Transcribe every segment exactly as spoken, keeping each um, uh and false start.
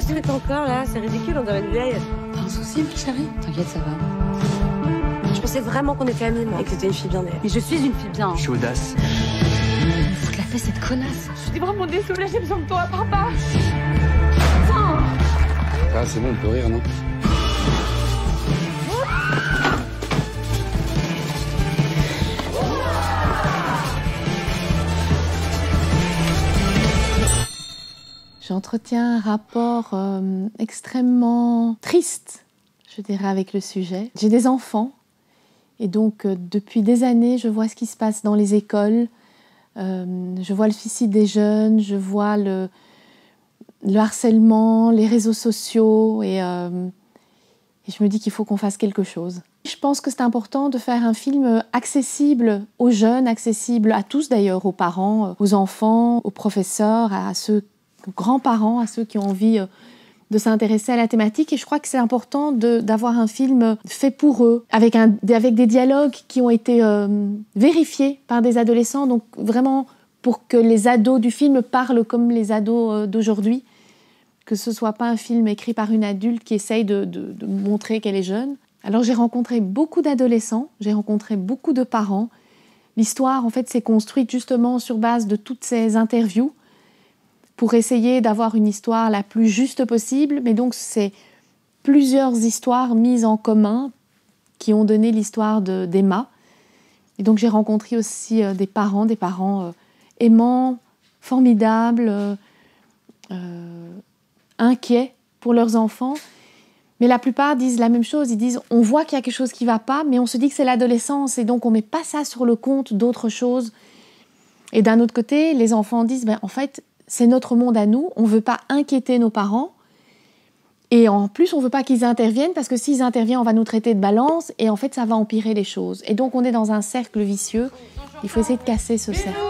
faites encore là? C'est ridicule, on dirait une vieille. T'as un souci, ma chérie? T'inquiète, ça va. Je pensais vraiment qu'on était amis, moi, et que t'étais une fille bien née. Mais je suis une fille bien. Je suis audace. Faut te la fait cette connasse. Je suis vraiment désolée, j'ai besoin de toi, papa. Ah, c'est bon, on peut rire, non? J'entretiens un rapport euh, extrêmement triste, je dirais, avec le sujet. J'ai des enfants et donc euh, depuis des années, je vois ce qui se passe dans les écoles. Euh, je vois le suicide des jeunes, je vois le, le harcèlement, les réseaux sociaux et, euh, et je me dis qu'il faut qu'on fasse quelque chose. Je pense que c'est important de faire un film accessible aux jeunes, accessible à tous d'ailleurs, aux parents, aux enfants, aux professeurs, à ceux aux grands-parents, à ceux qui ont envie de s'intéresser à la thématique. Et je crois que c'est important de, d'avoir un film fait pour eux, avec, un, avec des dialogues qui ont été euh, vérifiés par des adolescents, donc vraiment pour que les ados du film parlent comme les ados euh, d'aujourd'hui, que ce ne soit pas un film écrit par une adulte qui essaye de, de, de montrer qu'elle est jeune. Alors j'ai rencontré beaucoup d'adolescents, j'ai rencontré beaucoup de parents. L'histoire, en fait, s'est construite justement sur base de toutes ces interviews, pour essayer d'avoir une histoire la plus juste possible. Mais donc, c'est plusieurs histoires mises en commun qui ont donné l'histoire de, d'Emma. Et donc, j'ai rencontré aussi euh, des parents, des parents euh, aimants, formidables, euh, euh, inquiets pour leurs enfants. Mais la plupart disent la même chose. Ils disent, on voit qu'il y a quelque chose qui ne va pas, mais on se dit que c'est l'adolescence. Et donc, on ne met pas ça sur le compte d'autres choses. Et d'un autre côté, les enfants disent, ben, en fait, c'est notre monde à nous, on ne veut pas inquiéter nos parents et en plus on ne veut pas qu'ils interviennent parce que s'ils interviennent on va nous traiter de balance et en fait ça va empirer les choses. Et donc on est dans un cercle vicieux, il faut essayer de casser ce cercle.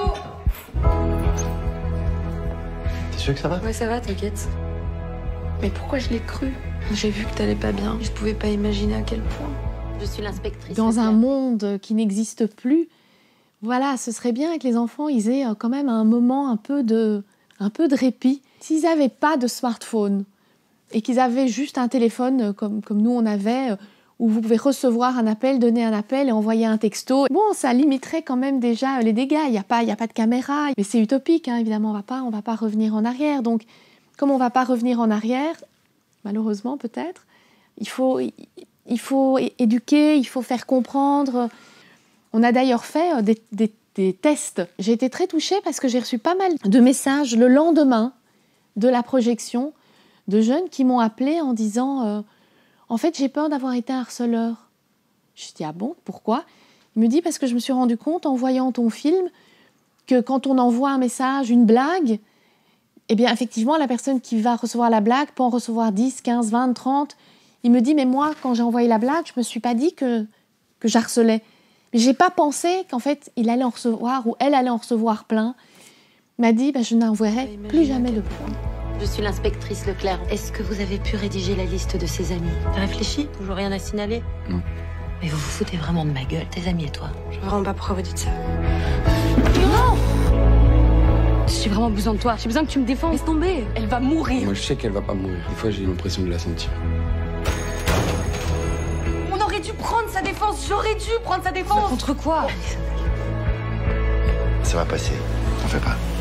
T'es sûr que ça va? Ouais, ça va, t'inquiète. Mais pourquoi je l'ai cru? J'ai vu que t'allais pas bien, je pouvais pas imaginer à quel point. Je suis l'inspectrice. Dans un monde qui n'existe plus, voilà, ce serait bien que les enfants ils aient quand même un moment un peu de... un peu de répit. S'ils n'avaient pas de smartphone et qu'ils avaient juste un téléphone comme, comme nous on avait, où vous pouvez recevoir un appel, donner un appel et envoyer un texto, bon, ça limiterait quand même déjà les dégâts. Il n'y a pas, il n'y a pas de caméra, mais c'est utopique, hein, évidemment, on va pas, on va pas revenir en arrière. Donc, comme on ne va pas revenir en arrière, malheureusement peut-être, il faut, il faut éduquer, il faut faire comprendre. On a d'ailleurs fait des, des des tests. J'ai été très touchée parce que j'ai reçu pas mal de messages le lendemain de la projection de jeunes qui m'ont appelé en disant euh, « En fait, j'ai peur d'avoir été un harceleur. » Je dis « Ah bon, pourquoi ?» Il me dit « Parce que je me suis rendu compte en voyant ton film que quand on envoie un message, une blague, eh bien effectivement, la personne qui va recevoir la blague peut en recevoir dix, quinze, vingt, trente. Il me dit « Mais moi, quand j'ai envoyé la blague, je ne me suis pas dit que, que j'harcelais. » Mais je n'ai pas pensé qu'en fait, il allait en recevoir ou elle allait en recevoir plein. Il m'a dit, bah, je n'enverrai plus jamais de plein. Je suis l'inspectrice Leclerc. Est-ce que vous avez pu rédiger la liste de ses amis? T'as réfléchi? Toujours rien à signaler? Non. Mais vous vous foutez vraiment de ma gueule, tes amis et toi? Je vois vraiment pas pourquoi vous dites ça. Non! J'ai vraiment besoin de toi, j'ai besoin que tu me défends. Laisse tomber! Elle va mourir. Moi, je sais qu'elle va pas mourir. Des fois, j'ai l'impression de la sentir. J'aurais dû prendre sa défense, j'aurais dû prendre sa défense. Contre quoi? Ça va passer. T'en fais pas.